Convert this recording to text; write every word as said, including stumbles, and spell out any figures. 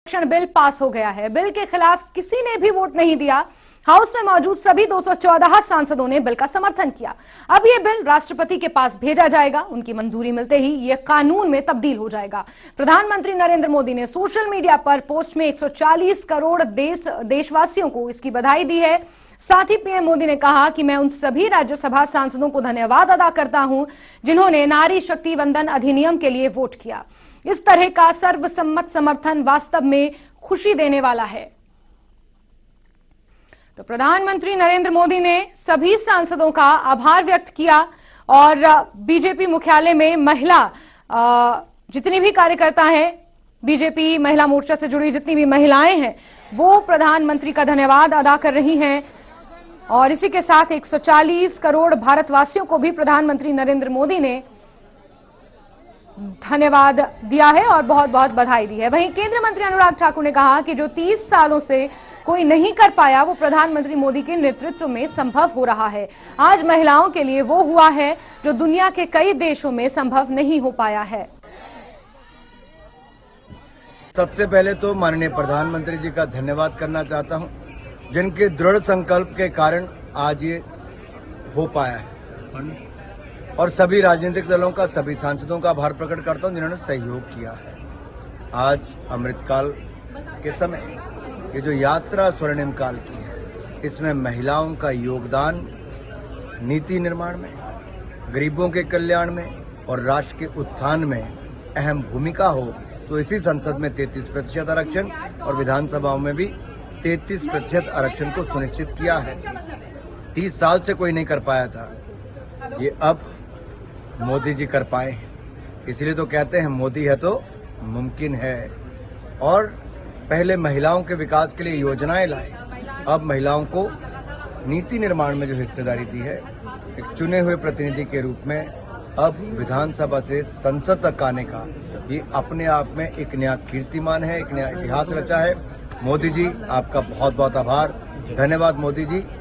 आरक्षण bill pass हो गया है। बिल के खिलाफ किसी ने भी वोट नहीं दिया। हाउस में मौजूद सभी दो सौ चौदह सांसदों ने बिल का समर्थन किया। अब यह बिल राष्ट्रपति के पास भेजा जाएगा। उनकी मंजूरी मिलते ही यह कानून में तब्दील हो जाएगा। प्रधानमंत्री नरेंद्र मोदी ने सोशल मीडिया पर पोस्ट में एक सौ चालीस करोड़ देश देशवासियों को इसकी बधाई दी है। साथ ही पीएम मोदी ने कहा कि मैं उन सभी राज्यसभा सांसदों को धन्यवाद अदा करता हूं जिन्होंने नारी शक्ति वंदन अधिनियम के लिए वोट किया। इस तरह का सर्वसम्मत समर्थन वास्तव में खुशी देने वाला है। तो प्रधानमंत्री नरेंद्र मोदी ने सभी सांसदों का आभार व्यक्त किया और बीजेपी मुख्यालय में महिला जितनी भी कार्यकर्ता हैं, बीजेपी महिला मोर्चा से जुड़ी जितनी भी महिलाएं हैं, वो प्रधानमंत्री का धन्यवाद अदा कर रही हैं। और इसी के साथ एक सौ चालीस करोड़ भारतवासियों को भी प्रधानमंत्री नरेंद्र मोदी ने धन्यवाद दिया है और बहुत बहुत बधाई दी है। वहीं केंद्रीय मंत्री अनुराग ठाकुर ने कहा कि जो तीस सालों से कोई नहीं कर पाया वो प्रधानमंत्री मोदी के नेतृत्व में संभव हो रहा है। आज महिलाओं के लिए वो हुआ है जो दुनिया के कई देशों में संभव नहीं हो पाया है। सबसे पहले तो माननीय प्रधानमंत्री जी का धन्यवाद करना चाहता हूं, जिनके दृढ़ संकल्प के कारण आज ये हो पाया है। और सभी राजनीतिक दलों का, सभी सांसदों का आभार प्रकट करता हूं जिन्होंने सहयोग किया है। आज अमृतकाल के समय ये जो यात्रा स्वर्णिम काल की है, इसमें महिलाओं का योगदान नीति निर्माण में, गरीबों के कल्याण में और राष्ट्र के उत्थान में अहम भूमिका हो, तो इसी संसद में तैंतीस प्रतिशत आरक्षण और विधानसभाओं में भी तैंतीस प्रतिशत आरक्षण को सुनिश्चित किया है। तीस साल से कोई नहीं कर पाया था, ये अब मोदी जी कर पाए। इसलिए तो कहते हैं मोदी है तो मुमकिन है। और पहले महिलाओं के विकास के लिए योजनाएं लाए, अब महिलाओं को नीति निर्माण में जो हिस्सेदारी दी है, एक चुने हुए प्रतिनिधि के रूप में अब विधानसभा से संसद तक आने का, ये अपने आप में एक नया कीर्तिमान है, एक नया इतिहास रचा है। मोदी जी आपका बहुत बहुत आभार, धन्यवाद मोदी जी।